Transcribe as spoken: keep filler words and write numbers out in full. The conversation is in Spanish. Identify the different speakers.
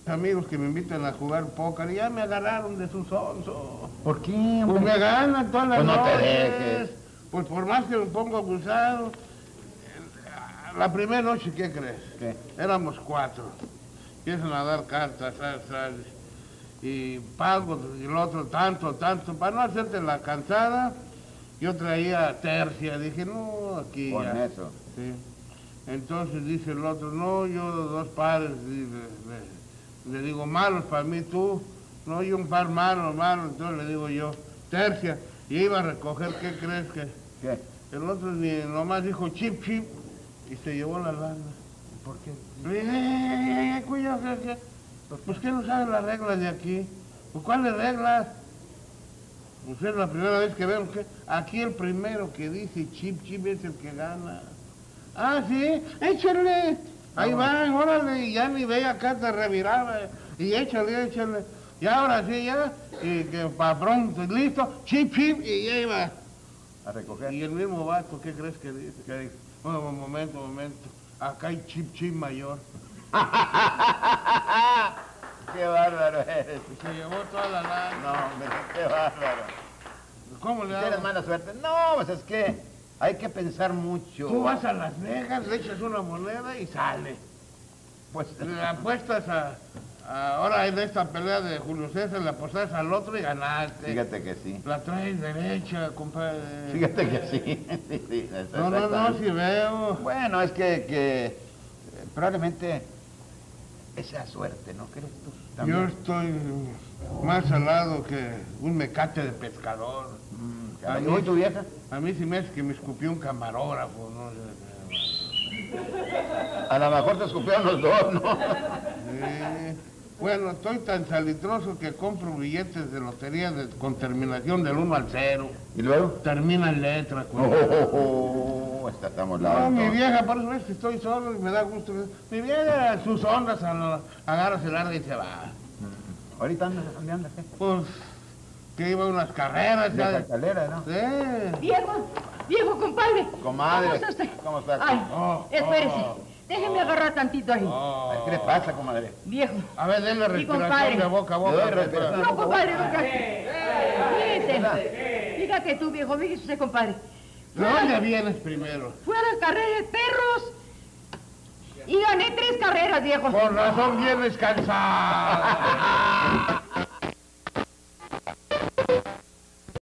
Speaker 1: amigos que me invitan a jugar póker y ya me agarraron de su sonso.
Speaker 2: ¿Por qué, hombre?
Speaker 1: Pues me ganan todas las
Speaker 2: Pues no
Speaker 1: noches.
Speaker 2: te dejes.
Speaker 1: Pues por más que me pongo abusado. La primera noche, ¿qué crees?
Speaker 2: ¿Qué?
Speaker 1: Éramos cuatro. Empiezan a dar cartas, ¿sabes? ¿sabes? Y pago, y el otro tanto, tanto. Para no hacerte la cansada, yo traía tercia. Dije, no, aquí
Speaker 2: Con
Speaker 1: ya.
Speaker 2: eso.
Speaker 1: Sí. Entonces dice el otro, no, yo dos pares. Y le, le, le digo, malos para mí, tú. No, yo un par malo, malo. Entonces le digo yo, tercia. Y iba a recoger, ¿qué crees que?
Speaker 2: ¿Qué?
Speaker 1: El otro ni nomás dijo chip, chip. Y se llevó la lana.
Speaker 2: ¿Por qué?
Speaker 1: Eh, eh, eh, cuidado, ¿qué, qué? Pues ¿qué no saben las reglas de aquí? Pues ¿cuáles reglas? Pues es la primera vez que vemos que aquí el primero que dice chip, chip es el que gana. Ah, sí, échale. Ahí
Speaker 2: No.
Speaker 1: van, órale, y ya ni ve acá te reviraba. Y échale, échale. Y ahora sí, ya, y que para pronto, listo, chip, chip, y ya iba.
Speaker 2: ¿A recoger?
Speaker 1: Y el mismo vato, ¿qué crees que dice?
Speaker 2: ¿Qué dice?
Speaker 1: Bueno, un momento, un momento. Acá hay chip, chip mayor.
Speaker 2: ¡Qué bárbaro eres!
Speaker 1: Y se llevó toda la lana.
Speaker 2: No, hombre, qué bárbaro.
Speaker 1: ¿Cómo le
Speaker 2: ¿Tienes
Speaker 1: hago?
Speaker 2: mala suerte? No, pues es que hay que pensar mucho.
Speaker 1: Tú vas a Las Vegas, le echas una moneda y sale.
Speaker 2: Pues,
Speaker 1: Le apuestas a... a- ahora en esta pelea de Julio César, le apostas al otro y ganaste.
Speaker 2: fíjate que sí.
Speaker 1: La traes derecha, compadre.
Speaker 2: Fíjate que sí. sí, sí,
Speaker 1: No, no, no,
Speaker 2: exactamente.
Speaker 1: si veo.
Speaker 2: Bueno, es que, que eh, probablemente esa suerte, ¿no crees tú?
Speaker 1: Yo
Speaker 2: También.
Speaker 1: estoy más salado que un mecate de pescador.
Speaker 2: Mm,
Speaker 1: A
Speaker 2: caray.
Speaker 1: mí-
Speaker 2: ¿Y tu vieja?
Speaker 1: A mí sí me hace que me escupió un camarógrafo, no sé.
Speaker 2: A lo mejor te escupieron los dos, ¿no?
Speaker 1: Eh, bueno, estoy tan salitroso que compro billetes de lotería de- con terminación del uno al cero.
Speaker 2: ¿Y luego?
Speaker 1: Termina en letra.
Speaker 2: Oh,
Speaker 1: con-
Speaker 2: oh, oh, esta estamos la.
Speaker 1: No, mi vieja, por eso es que estoy solo y me da gusto. Mi vieja, sus ondas, a lo- agarra, se larga y se va.
Speaker 2: Ahorita andas, ¿dónde andas? ¿Qué?
Speaker 1: Pues, que iba a unas carreras
Speaker 2: De
Speaker 1: ya.
Speaker 2: cartelera, ¿no?
Speaker 1: Sí.
Speaker 3: Viejo, viejo, compadre.
Speaker 2: Comadre,
Speaker 3: ¿Cómo está usted?
Speaker 2: ¿cómo está?
Speaker 3: Ay,
Speaker 1: Oh,
Speaker 3: espérese.
Speaker 1: oh.
Speaker 3: Déjeme agarrar tantito ahí.
Speaker 1: Oh.
Speaker 2: Ay, ¿qué le pasa, comadre?
Speaker 3: Viejo.
Speaker 1: A ver, denle
Speaker 3: Mi
Speaker 1: respiración
Speaker 3: compadre.
Speaker 1: de boca a
Speaker 2: Le
Speaker 1: boca.
Speaker 2: doy respiración.
Speaker 3: No, compadre, venga. Fíjese. Fíjate tú, viejo, fíjese usted, compadre.
Speaker 1: ¿De dónde vienes primero?
Speaker 3: Fui a las carreras de perros y gané tres carreras, viejo.
Speaker 1: Con razón vienes cansado.